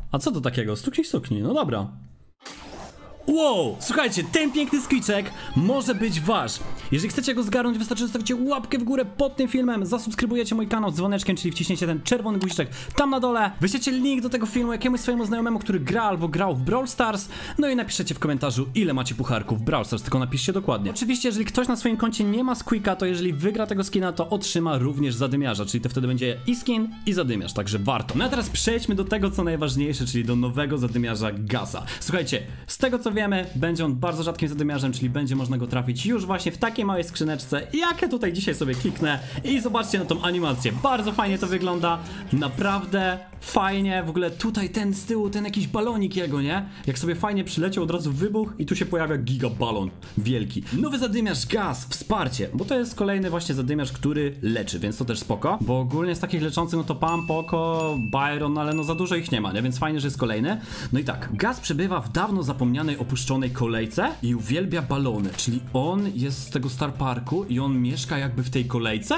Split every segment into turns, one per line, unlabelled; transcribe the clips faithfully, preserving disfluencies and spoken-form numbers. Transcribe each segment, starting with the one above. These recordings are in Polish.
A co to takiego? Stuknij, stuknij, no dobra. Wow, słuchajcie, ten piękny skiczek może być wasz. Jeżeli chcecie go zgarnąć, wystarczy zostawicie łapkę w górę pod tym filmem, zasubskrybujecie mój kanał z dzwoneczkiem, czyli wciśniecie ten czerwony guziczek tam na dole, wyślecie link do tego filmu jakiemuś swojemu znajomemu, który gra albo grał w Brawl Stars, no i napiszecie w komentarzu, ile macie pucharków w Brawl Stars, tylko napiszcie dokładnie. Oczywiście, jeżeli ktoś na swoim koncie nie ma Squeaka, to jeżeli wygra tego skina, to otrzyma również zadymiarza, czyli to wtedy będzie i skin, i zadymiarz, także warto. No a teraz przejdźmy do tego, co najważniejsze, czyli do nowego zadymiarza Gasa. Słuchajcie, z tego co wiemy, będzie on bardzo rzadkim zadymiarzem, czyli będzie można go trafić już właśnie w takiej małej skrzyneczce, jak ja tutaj dzisiaj sobie kliknę i zobaczcie na tą animację. Bardzo fajnie to wygląda, naprawdę fajnie. W ogóle tutaj ten z tyłu, ten jakiś balonik jego, nie? Jak sobie fajnie przyleciał, od razu wybuch i tu się pojawia giga balon wielki. Nowy zadymiarz Gas, wsparcie, bo to jest kolejny właśnie zadymiarz, który leczy, więc to też spoko, bo ogólnie z takich leczących, no to Pam, Poco, Byron, ale no za dużo ich nie ma, nie? Więc fajnie, że jest kolejny. No i tak, Gas przebywa w dawno zapomnianej, opuszczonej kolejce i uwielbia balony, czyli on jest z tego Star Parku i on mieszka jakby w tej kolejce?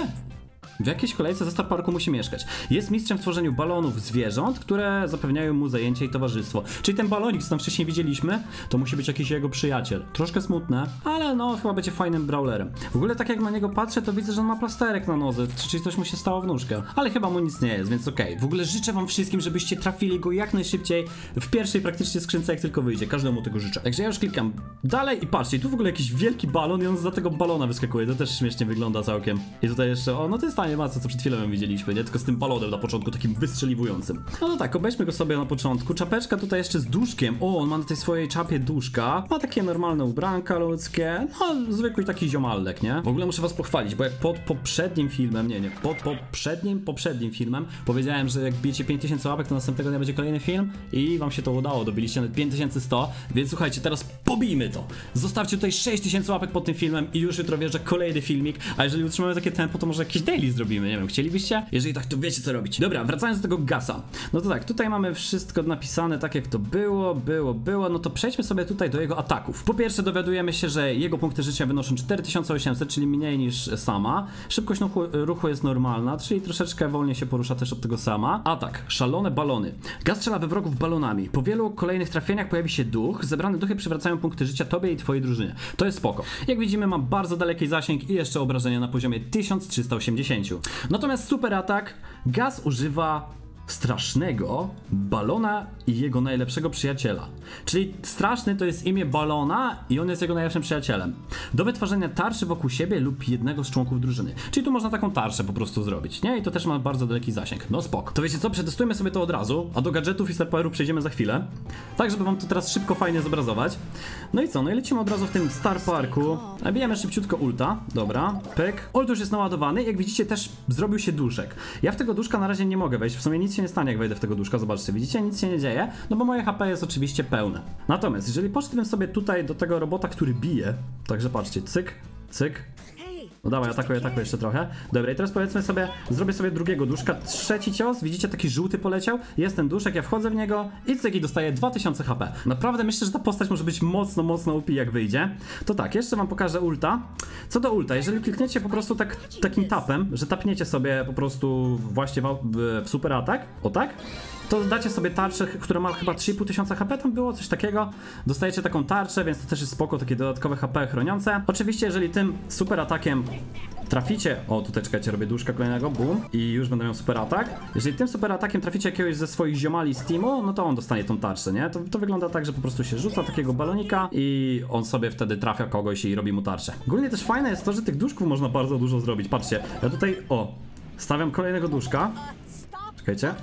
W jakiejś kolejce ze Star Parku musi mieszkać. Jest mistrzem w tworzeniu balonów zwierząt, które zapewniają mu zajęcie i towarzystwo. Czyli ten balonik, co tam wcześniej widzieliśmy, to musi być jakiś jego przyjaciel. Troszkę smutne, ale no chyba będzie fajnym brawlerem. W ogóle tak jak na niego patrzę, to widzę, że on ma plasterek na nodze, czyli coś mu się stało w nóżkę. Ale chyba mu nic nie jest, więc okej. Okay. W ogóle życzę wam wszystkim, żebyście trafili go jak najszybciej w pierwszej praktycznie skrzynce, jak tylko wyjdzie. Każdemu tego życzę. Także ja już klikam dalej i patrzcie, tu w ogóle jakiś wielki balon i on za tego balona wyskakuje. To też śmiesznie wygląda całkiem. I tutaj jeszcze, o no to jest ta animacja, co przed chwilą widzieliśmy, nie? Tylko z tym balonem na początku, takim wystrzeliwującym. No to tak, obejrzmy go sobie na początku. Czapeczka tutaj jeszcze z duszkiem. O, on ma na tej swojej czapie duszka. Ma takie normalne ubranka ludzkie. No, zwykły taki ziomallek, nie? W ogóle muszę was pochwalić, bo jak pod poprzednim filmem, nie, nie, pod poprzednim, poprzednim filmem powiedziałem, że jak bijecie pięć tysięcy łapek, to następnego dnia będzie kolejny film i wam się to udało. Dobiliście nawet pięć tysięcy sto, więc słuchajcie, teraz pobijmy to. Zostawcie tutaj sześć tysięcy łapek pod tym filmem i już jutro wjeżdża kolejny filmik, a jeżeli utrzymamy takie tempo, to może jakiś daily zrobimy, nie wiem, chcielibyście? Jeżeli tak, to wiecie co robić. Dobra, wracając do tego Gasa. No to tak, tutaj mamy wszystko napisane tak jak to było, było, było, no to przejdźmy sobie tutaj do jego ataków. Po pierwsze dowiadujemy się, że jego punkty życia wynoszą cztery tysiące osiemset, czyli mniej niż sama. Szybkość ruchu, ruchu jest normalna, czyli troszeczkę wolniej się porusza też od tego sama. Atak, szalone balony. Gas strzela we wrogów balonami. Po wielu kolejnych trafieniach pojawi się duch. Zebrane duchy przywracają punkty życia tobie i twojej drużynie. To jest spoko. Jak widzimy, ma bardzo daleki zasięg i jeszcze obrażenia na poziomie tysiąc trzysta osiemdziesiąt. Natomiast super atak, Gas używa strasznego balona i jego najlepszego przyjaciela. Czyli straszny to jest imię balona i on jest jego najlepszym przyjacielem. Do wytwarzania tarczy wokół siebie lub jednego z członków drużyny. Czyli tu można taką tarczę po prostu zrobić, nie? I to też ma bardzo daleki zasięg. No spoko. To wiecie co? Przetestujmy sobie to od razu, a do gadżetów i Star Poweru przejdziemy za chwilę. Tak, żeby wam to teraz szybko, fajnie zobrazować. No i co? No i lecimy od razu w tym Star Parku. Nabijamy szybciutko ulta. Dobra, pyk. Ult już jest naładowany. Jak widzicie, też zrobił się duszek. Ja w tego duszka na razie nie mogę wejść. W sumie nic się nie stanie, jak wejdę w tego duszka. Zobaczcie, widzicie? Nic się nie dzieje, no bo moje H P jest oczywiście pełne. Natomiast jeżeli poszedłbym sobie tutaj do tego robota, który bije, także patrzcie, cyk, cyk. No dawaj, atakuję, atakuję jeszcze trochę. Dobra, i teraz powiedzmy sobie, zrobię sobie drugiego duszka, trzeci cios, widzicie, taki żółty poleciał, jest ten duszek, ja wchodzę w niego i cyk, i dostaję dwa tysiące H P. Naprawdę myślę, że ta postać może być mocno, mocno U P, jak wyjdzie. To tak, jeszcze wam pokażę ulta. Co do ulta, jeżeli klikniecie po prostu tak, takim tapem, że tapniecie sobie po prostu właśnie w, w super atak, o tak, to dacie sobie tarczę, która ma chyba trzy i pół tysiąca H P, tam było coś takiego. Dostajecie taką tarczę, więc to też jest spoko, takie dodatkowe H P chroniące. Oczywiście, jeżeli tym super atakiem traficie, o tutaj czekajcie, robię duszka kolejnego, boom, i już będę miał super atak. Jeżeli tym super atakiem traficie jakiegoś ze swoich ziomali z teamu, no to on dostanie tą tarczę, nie? To, to wygląda tak, że po prostu się rzuca takiego balonika i on sobie wtedy trafia kogoś i robi mu tarczę. Ogólnie też fajne jest to, że tych duszków można bardzo dużo zrobić. Patrzcie, ja tutaj, o, stawiam kolejnego duszka. Czekajcie.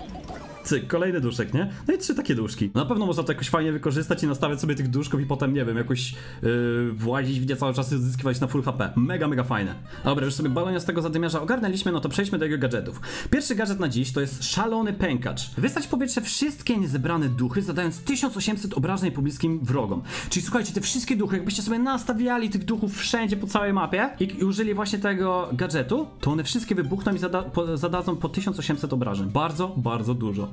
Cyk, kolejny duszek, nie? No i trzy takie duszki. Na pewno można to jakoś fajnie wykorzystać i nastawiać sobie tych duszków i potem, nie wiem, jakoś yy, włazić, widzę, cały czas zyskiwać na full H P. Mega, mega fajne. Dobra, już sobie balonia z tego zadymiarza ogarnęliśmy, no to przejdźmy do jego gadżetów. Pierwszy gadżet na dziś to jest szalony pękacz. Wystać w powietrze wszystkie niezebrane duchy, zadając tysiąc osiemset obrażeń pobliskim wrogom. Czyli słuchajcie, te wszystkie duchy, jakbyście sobie nastawiali tych duchów wszędzie po całej mapie i, i użyli właśnie tego gadżetu, to one wszystkie wybuchną i zada po, zadadzą po tysiąc osiemset obrażeń. Bardzo, bardzo dużo.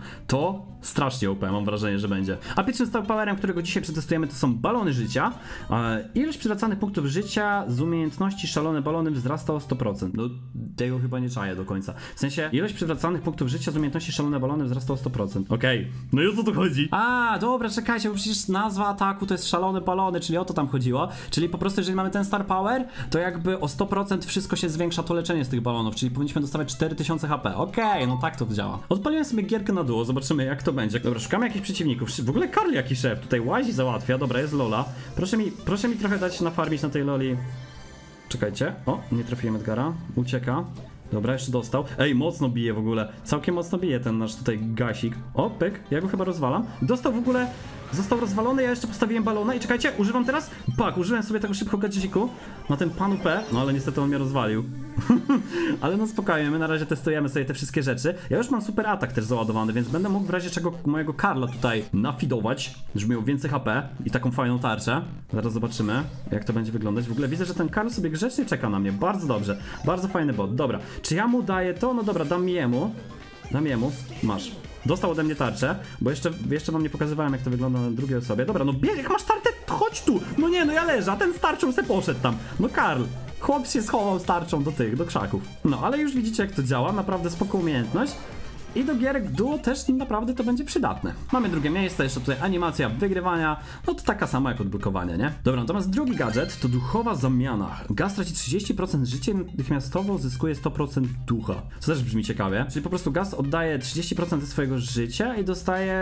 To strasznie O P, mam wrażenie, że będzie. A pierwszym star powerem, którego dzisiaj przetestujemy, to są balony życia. E, ilość przywracanych punktów życia z umiejętności szalone balony wzrasta o sto procent. No tego chyba nie czaję do końca. W sensie, ilość przywracanych punktów życia z umiejętności szalone balony wzrasta o sto procent. Okej, okay. No i o co tu chodzi? A, dobra, czekajcie, bo przecież nazwa ataku to jest szalone balony, czyli o to tam chodziło. Czyli po prostu, jeżeli mamy ten star power, to jakby o sto procent wszystko się zwiększa, to leczenie z tych balonów, czyli powinniśmy dostawać cztery tysiące H P. Okej, okay, no tak to działa. Odpaliłem sobie gierkę na duo, zobaczymy jak to będzie. Dobra, szukamy jakichś przeciwników. W ogóle Karl jaki szef, tutaj łazi, załatwia. Dobra, jest Lola. Proszę mi, proszę mi trochę dać nafarmić na tej Loli. Czekajcie. O, nie trafiłem Edgara. Ucieka. Dobra, jeszcze dostał. Ej, mocno bije w ogóle. Całkiem mocno bije ten nasz tutaj gasik. O, pyk, ja go chyba rozwalam. Dostał w ogóle... Został rozwalony, ja jeszcze postawiłem balona i czekajcie, używam teraz... Pak, użyłem sobie tego szybko gadżeciku na ten panu P, no ale niestety on mnie rozwalił. Ale no spokojnie, my na razie testujemy sobie te wszystkie rzeczy. Ja już mam super atak też załadowany, więc będę mógł w razie czego mojego Karla tutaj nafidować, żeby miał więcej H P i taką fajną tarczę. Zaraz zobaczymy, jak to będzie wyglądać. W ogóle widzę, że ten Karl sobie grzecznie czeka na mnie, bardzo dobrze. Bardzo fajny bot, dobra. Czy ja mu daję to? No dobra, dam jemu. Dam jemu, masz. Dostał ode mnie tarczę, bo jeszcze, jeszcze wam nie pokazywałem, jak to wygląda na drugiej osobie. Dobra, no bieg, jak masz tarczę, chodź tu! No nie, no ja leżę, a ten z tarczą se poszedł tam. No Karl, chłop się schował z tarczą do tych, do krzaków. No, ale już widzicie, jak to działa, naprawdę spoko umiejętność. I do gierek duo też naprawdę to będzie przydatne. Mamy drugie miejsce, jeszcze tutaj animacja wygrywania, no to taka sama jak odblokowanie, nie? Dobra, natomiast drugi gadżet to duchowa zamiana. Gaz traci trzydzieści procent życia i natychmiastowo zyskuje sto procent ducha. Co też brzmi ciekawie. Czyli po prostu Gaz oddaje trzydzieści procent ze swojego życia i dostaje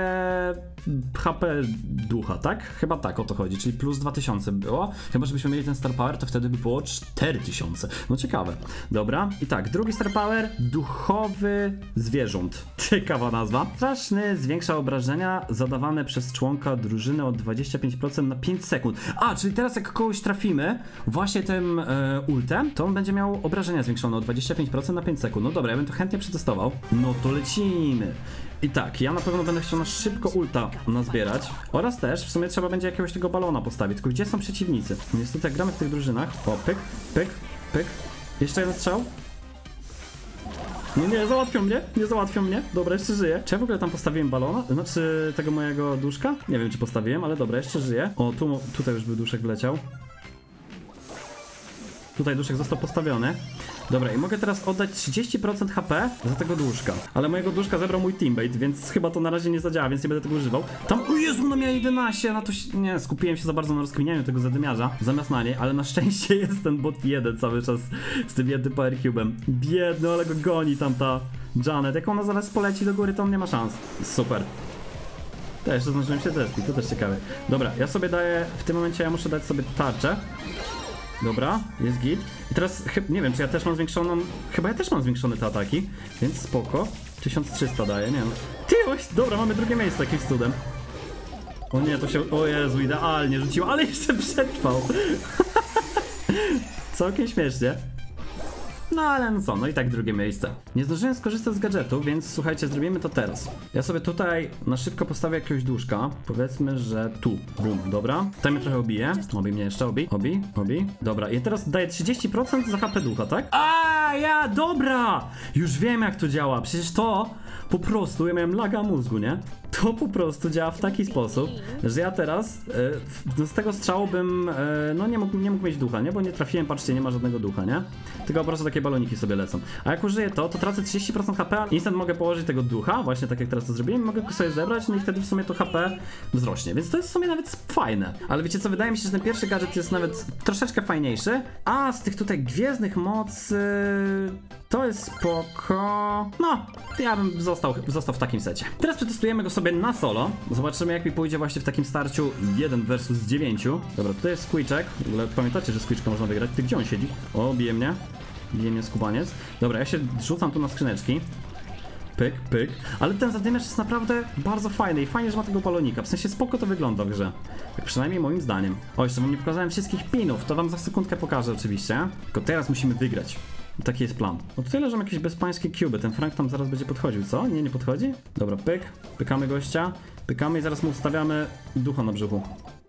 H P ducha, tak? Chyba tak o to chodzi, czyli plus dwa tysiące było. Chyba żebyśmy mieli ten star power, to wtedy by było cztery tysiące. No ciekawe. Dobra, i tak, drugi star power, duchowy zwierząt. Ciekawa nazwa. Straszny zwiększa obrażenia zadawane przez członka drużyny o dwadzieścia pięć procent na pięć sekund. A, czyli teraz jak kogoś trafimy właśnie tym e, ultem, to on będzie miał obrażenia zwiększone o dwadzieścia pięć procent na pięć sekund. No dobra, ja bym to chętnie przetestował. No to lecimy. I tak, ja na pewno będę chciał na szybko ulta nazbierać. Oraz też w sumie trzeba będzie jakiegoś tego balona postawić. Tylko gdzie są przeciwnicy? Niestety jak gramy w tych drużynach. O, pyk, pyk, pyk. Jeszcze jeden strzał. Nie, nie, załatwią mnie, nie załatwią mnie. Dobra, jeszcze żyję. Czy ja w ogóle tam postawiłem balona? Znaczy tego mojego duszka? Nie wiem, czy postawiłem, ale dobra, jeszcze żyję. O, tu, tutaj już był duszek wleciał. Tutaj duszek został postawiony. Dobra, i mogę teraz oddać trzydzieści procent H P za tego duszka. Ale mojego duszka zebrał mój teammate, więc chyba to na razie nie zadziała, więc nie będę tego używał. Tam, o Jezu, no miała jedenaście, na to się... Nie, skupiłem się za bardzo na rozkminianiu tego zadymiarza, zamiast na niej, ale na szczęście jest ten bot jeden cały czas z tym jednym power cube'em. Biedny, ale go goni tam ta Janet. Jak ona zaraz poleci do góry, to on nie ma szans. Super. To jeszcze zdążyłem się zespić, to też ciekawe. Dobra, ja sobie daję, w tym momencie ja muszę dać sobie tarczę. Dobra, jest git. I teraz, nie wiem, czy ja też mam zwiększoną... Chyba ja też mam zwiększone te ataki, więc spoko. tysiąc trzysta daje, nie wiem. Ty, oś, dobra, mamy drugie miejsce jakimś cudem. O nie, to się... O Jezu, idealnie rzuciło, ale jeszcze przetrwał. Całkiem śmiesznie. No ale no co, no i tak drugie miejsce. Nie zdążyłem skorzystać z gadżetu, więc słuchajcie, zrobimy to teraz. Ja sobie tutaj na szybko postawię jakiegoś duszka. Powiedzmy, że tu. Bum, dobra. Tutaj mnie trochę obije. Obi mnie jeszcze, obi, obi, obi. Dobra, i teraz daję trzydzieści procent za H P ducha, tak? A ja, dobra! Już wiem jak to działa. Przecież to po prostu, ja miałem laga mózgu, nie? To po prostu działa w taki sposób, że ja teraz yy, z tego strzału bym, yy, no nie mógł, nie mógł mieć ducha, nie? Bo nie trafiłem, patrzcie, nie ma żadnego ducha, nie? Tylko po prostu takie baloniki sobie lecą. A jak użyję to, to tracę trzydzieści procent H P, instant mogę położyć tego ducha, właśnie tak jak teraz to zrobiłem, mogę go sobie zebrać, no i wtedy w sumie to H P wzrośnie, więc to jest w sumie nawet fajne. Ale wiecie co, wydaje mi się, że ten pierwszy gadżet jest nawet troszeczkę fajniejszy, a z tych tutaj gwiezdnych mocy to jest spoko. No, ja bym został, został w takim secie. Teraz przetestujemy go sobie na solo. Zobaczymy jak mi pójdzie właśnie w takim starciu jeden versus dziewięć. Dobra, tutaj jest Squeaczek. W ogóle pamiętacie, że Squeaczka można wygrać? Ty gdzie on siedzi? O, bije mnie. Bije mnie skubaniec. Dobra, ja się rzucam tu na skrzyneczki. Pyk, pyk. Ale ten zadymiarz jest naprawdę bardzo fajny i fajnie, że ma tego balonika. W sensie spoko to wygląda w grze. Tak przynajmniej moim zdaniem. O, jeszcze wam nie pokazałem wszystkich pinów. To wam za sekundkę pokażę oczywiście. Tylko teraz musimy wygrać. Taki jest plan. No tutaj leżą jakieś bezpańskie cuby. Ten Frank tam zaraz będzie podchodził, co? Nie, nie podchodzi? Dobra, pyk. Pykamy gościa. Pykamy i zaraz mu ustawiamy ducha na brzuchu.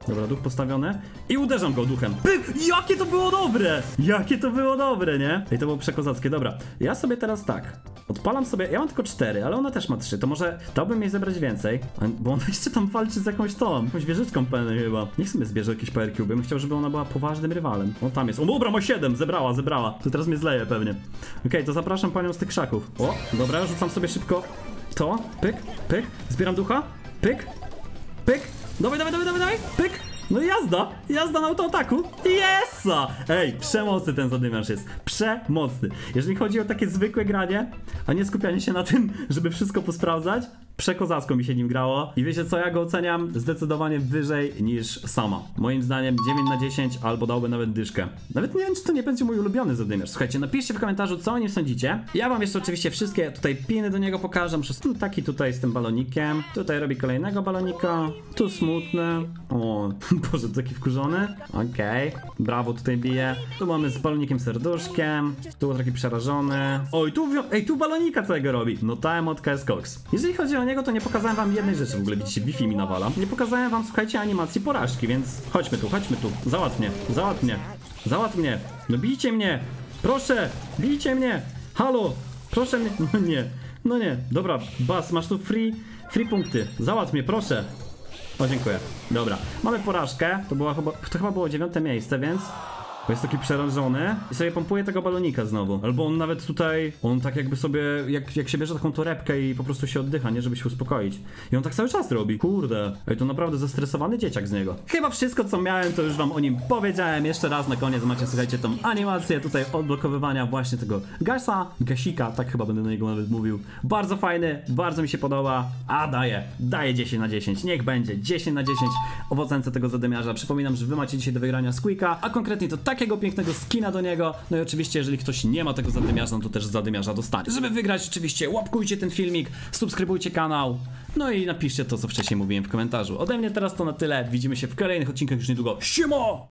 Dobra, duch postawiony. I uderzam go duchem. Pyk! Jakie to było dobre! Jakie to było dobre, nie? I to było przekozackie. Dobra, ja sobie teraz tak. Odpalam sobie, ja mam tylko cztery, ale ona też ma trzy. To może dałbym jej zebrać więcej. Bo ona jeszcze tam walczy z jakąś tą, jakąś wieżyczką penny chyba. Niech sobie zbierze jakieś Power Cube. Bym chciał, żeby ona była poważnym rywalem. O, tam jest. O, dobra, ma siedem, zebrała, zebrała. To teraz mnie zleje pewnie. Okej, okay, to zapraszam panią z tych krzaków. O, dobra, rzucam sobie szybko to. Pyk, pyk. Zbieram ducha. Pyk, pyk. Dawaj, dawaj, dawaj, dawaj, dawaj. Pyk. No i jazda, jazda na autoataku. Yesa! Ej, przemocny ten zadymiarz jest. Przemocny. Jeżeli chodzi o takie zwykłe granie, a nie skupianie się na tym, żeby wszystko posprawdzać, przekozacko mi się nim grało. I wiecie co, ja go oceniam zdecydowanie wyżej niż sama. Moim zdaniem dziewięć na dziesięć albo dałbym nawet dyszkę. Nawet nie wiem, czy to nie będzie mój ulubiony zadymiarz. Słuchajcie, napiszcie w komentarzu, co o nim sądzicie. Ja wam jeszcze oczywiście wszystkie tutaj piny do niego pokażę. Muszę taki tutaj z tym balonikiem. Tutaj robi kolejnego balonika. Tu smutny. O, Boże, taki wkurzony. Okej, okay. Brawo, tutaj bije. Tu mamy z balonikiem serduszkiem. Tu taki przerażony. Oj, tu, ej, tu balonika całego robi. No ta emotka jest koks. Jeżeli chodzi o niego, to nie pokazałem wam jednej rzeczy. W ogóle widzicie, Wi-Fi mi nawala. Nie pokazałem wam, słuchajcie, animacji porażki, więc chodźmy tu, chodźmy tu. Załatw mnie, załatw mnie, załatw mnie. No bijcie mnie. Proszę, bijcie mnie. Halo, proszę mnie. No nie, no nie. Dobra, Bas, masz tu free, free punkty. Załatw mnie, proszę. O, dziękuję. Dobra, mamy porażkę. To, była chyba, to chyba było dziewiąte miejsce, więc... Bo jest taki przerażony i sobie pompuje tego balonika znowu. Albo on nawet tutaj, on tak jakby sobie, jak, jak się bierze taką torebkę i po prostu się oddycha, nie? Żeby się uspokoić. I on tak cały czas robi. Kurde. Ej, to naprawdę zestresowany dzieciak z niego. Chyba wszystko, co miałem, to już wam o nim powiedziałem. Jeszcze raz na koniec macie, słuchajcie, tą animację tutaj odblokowywania właśnie tego gasa, gasika, tak chyba będę na niego nawet mówił. Bardzo fajny, bardzo mi się podoba. A daję, daję dziesięć na dziesięć. Niech będzie dziesięć na dziesięć w ocence tego zadymiarza. Przypominam, że wy macie dzisiaj do wygrania Squeaka, a konkretnie to takiego pięknego skina do niego. No i oczywiście, jeżeli ktoś nie ma tego zadymiarza, no to też zadymiarza dostanie. Żeby wygrać, oczywiście łapkujcie ten filmik, subskrybujcie kanał, no i napiszcie to, co wcześniej mówiłem w komentarzu. Ode mnie teraz to na tyle. Widzimy się w kolejnych odcinkach już niedługo. Siema!